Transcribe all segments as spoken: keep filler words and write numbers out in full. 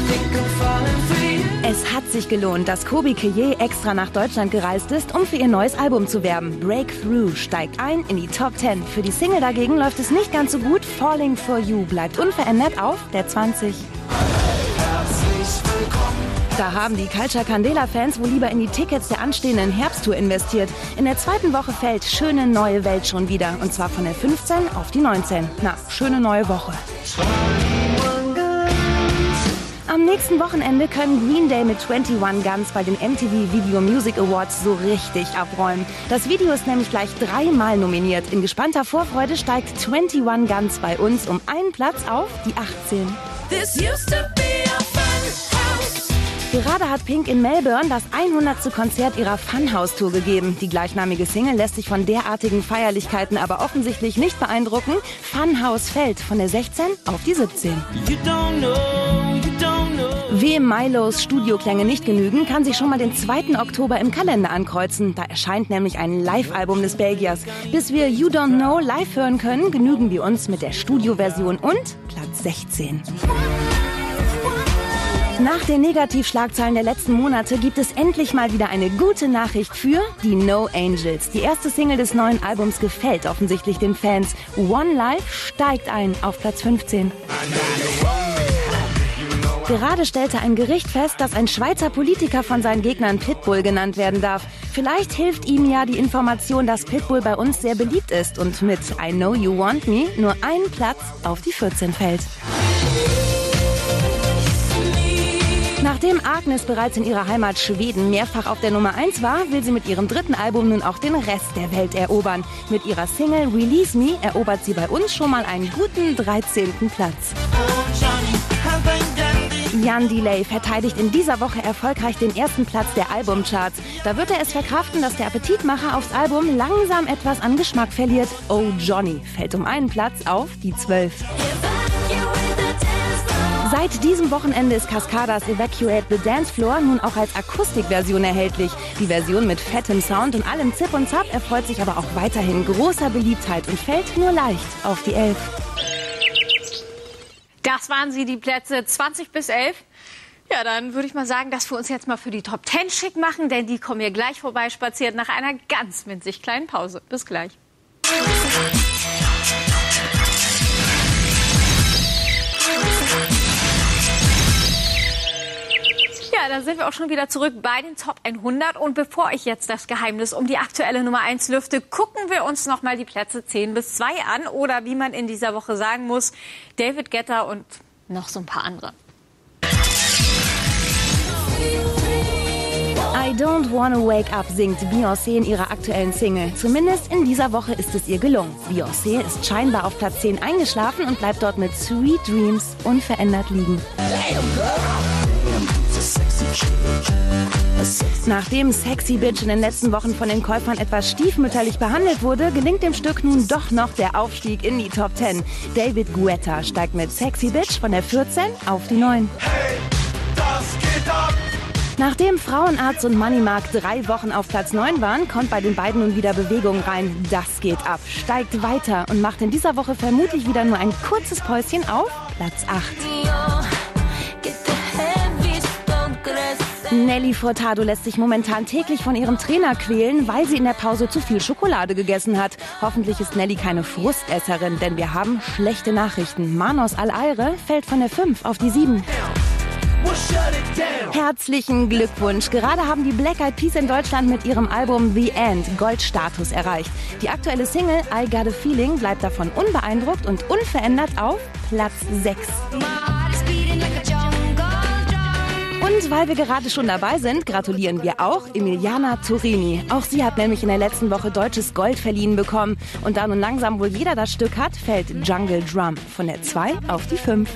Es hat sich gelohnt, dass Kobi Keye extra nach Deutschland gereist ist, um für ihr neues Album zu werben. Breakthrough steigt ein in die Top zehn. Für die Single dagegen läuft es nicht ganz so gut. Falling for You bleibt unverändert auf der zwanzig. Da haben die Culture Candela-Fans wohl lieber in die Tickets der anstehenden Herbsttour investiert. In der zweiten Woche fällt Schöne neue Welt schon wieder. Und zwar von der fünfzehn auf die neunzehn. Na, schöne neue Woche. Am nächsten Wochenende können Green Day mit einundzwanzig Guns bei den M T V Video Music Awards so richtig abräumen. Das Video ist nämlich gleich dreimal nominiert. In gespannter Vorfreude steigt einundzwanzig Guns bei uns um einen Platz auf die achtzehn. This used to be a fun house. Gerade hat Pink in Melbourne das hundertste Konzert ihrer Funhouse-Tour gegeben. Die gleichnamige Single lässt sich von derartigen Feierlichkeiten aber offensichtlich nicht beeindrucken. Funhouse fällt von der sechzehn auf die siebzehn. You don't know, you don't know. Wem Milos Studioklänge nicht genügen, kann sich schon mal den zweiten Oktober im Kalender ankreuzen. Da erscheint nämlich ein Live-Album des Belgiers. Bis wir You Don't Know live hören können, genügen wir uns mit der Studioversion und Platz sechzehn. Nach den Negativschlagzeilen der letzten Monate gibt es endlich mal wieder eine gute Nachricht für die No Angels. Die erste Single des neuen Albums gefällt offensichtlich den Fans. One Life steigt ein auf Platz fünfzehn. Gerade stellte ein Gericht fest, dass ein Schweizer Politiker von seinen Gegnern Pitbull genannt werden darf. Vielleicht hilft ihm ja die Information, dass Pitbull bei uns sehr beliebt ist und mit I Know You Want Me nur ein Platz auf die vierzehn fällt. Nachdem Agnes bereits in ihrer Heimat Schweden mehrfach auf der Nummer eins war, will sie mit ihrem dritten Album nun auch den Rest der Welt erobern. Mit ihrer Single Release Me erobert sie bei uns schon mal einen guten dreizehnten Platz. Jan Delay verteidigt in dieser Woche erfolgreich den ersten Platz der Albumcharts. Da wird er es verkraften, dass der Appetitmacher aufs Album langsam etwas an Geschmack verliert. Oh Johnny fällt um einen Platz auf die zwölf. Seit diesem Wochenende ist Cascadas Evacuate the Dance Floor nun auch als Akustikversion erhältlich. Die Version mit fettem Sound und allem Zip und Zap erfreut sich aber auch weiterhin großer Beliebtheit und fällt nur leicht auf die elf. Das waren sie, die Plätze zwanzig bis elf. Ja, dann würde ich mal sagen, dass wir uns jetzt mal für die Top zehn schick machen, denn die kommen hier gleich vorbei spaziert nach einer ganz winzig kleinen Pause. Bis gleich. Ja, da sind wir auch schon wieder zurück bei den Top hundert. Und bevor ich jetzt das Geheimnis um die aktuelle Nummer eins lüfte, gucken wir uns noch mal die Plätze zehn bis zwei an. Oder wie man in dieser Woche sagen muss, David Guetta und noch so ein paar andere. I Don't Wanna Wake Up singt Beyoncé in ihrer aktuellen Single. Zumindest in dieser Woche ist es ihr gelungen. Beyoncé ist scheinbar auf Platz zehn eingeschlafen und bleibt dort mit Sweet Dreams unverändert liegen. Nachdem Sexy Bitch in den letzten Wochen von den Käufern etwas stiefmütterlich behandelt wurde, gelingt dem Stück nun doch noch der Aufstieg in die Top zehn. David Guetta steigt mit Sexy Bitch von der vierzehn auf die neun. Hey, das geht ab! Nachdem Frauenarzt und Moneymark drei Wochen auf Platz neun waren, kommt bei den beiden nun wieder Bewegung rein. Das geht ab, steigt weiter und macht in dieser Woche vermutlich wieder nur ein kurzes Päuschen auf Platz acht. Nelly Furtado lässt sich momentan täglich von ihrem Trainer quälen, weil sie in der Pause zu viel Schokolade gegessen hat. Hoffentlich ist Nelly keine Frustesserin, denn wir haben schlechte Nachrichten. Manos Al-Ayre fällt von der fünf auf die sieben. Herzlichen Glückwunsch! Gerade haben die Black Eyed Peas in Deutschland mit ihrem Album The End Goldstatus erreicht. Die aktuelle Single I Got a Feeling bleibt davon unbeeindruckt und unverändert auf Platz sechs. Und weil wir gerade schon dabei sind, gratulieren wir auch Emiliana Turini. Auch sie hat nämlich in der letzten Woche deutsches Gold verliehen bekommen. Und da nun langsam wohl jeder das Stück hat, fällt Jungle Drum von der zwei auf die fünf.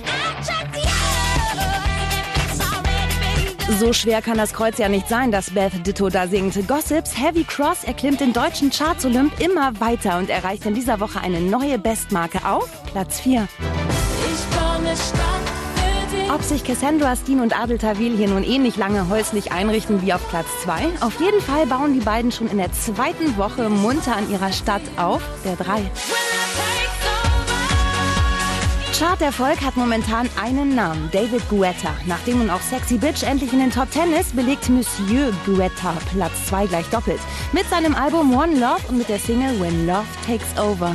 So schwer kann das Kreuz ja nicht sein, dass Beth Ditto da singt. Gossips Heavy Cross erklimmt den deutschen Charts-Olymp immer weiter und erreicht in dieser Woche eine neue Bestmarke auf Platz vier. Ob sich Cassandra Steen und Adel Tawil hier nun ähnlich lange häuslich einrichten wie auf Platz zwei, auf jeden Fall bauen die beiden schon in der zweiten Woche munter an ihrer Stadt auf, der drei. Charterfolg hat momentan einen Namen, David Guetta. Nachdem nun auch Sexy Bitch endlich in den Top Ten ist, belegt Monsieur Guetta Platz zwei gleich doppelt. Mit seinem Album One Love und mit der Single When Love Takes Over.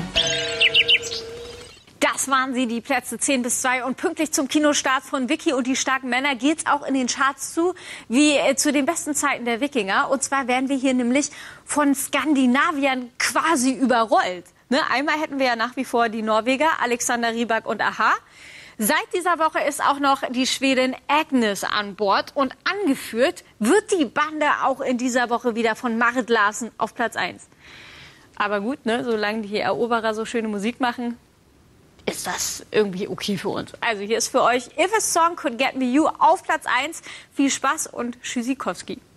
Das waren sie, die Plätze zehn bis zwei. Und pünktlich zum Kinostart von Vicky und die starken Männer geht's auch in den Charts zu, wie äh, zu den besten Zeiten der Wikinger. Und zwar werden wir hier nämlich von Skandinaviern quasi überrollt. Ne? Einmal hätten wir ja nach wie vor die Norweger, Alexander Rybak und a-ha. Seit dieser Woche ist auch noch die Schwedin Agnes an Bord. Und angeführt wird die Bande auch in dieser Woche wieder von Marit Larsen auf Platz eins. Aber gut, ne? Solange die Eroberer so schöne Musik machen, ist das irgendwie okay für uns. Also hier ist für euch If a Song Could Get Me You auf Platz eins. Viel Spaß und Tschüssikowski.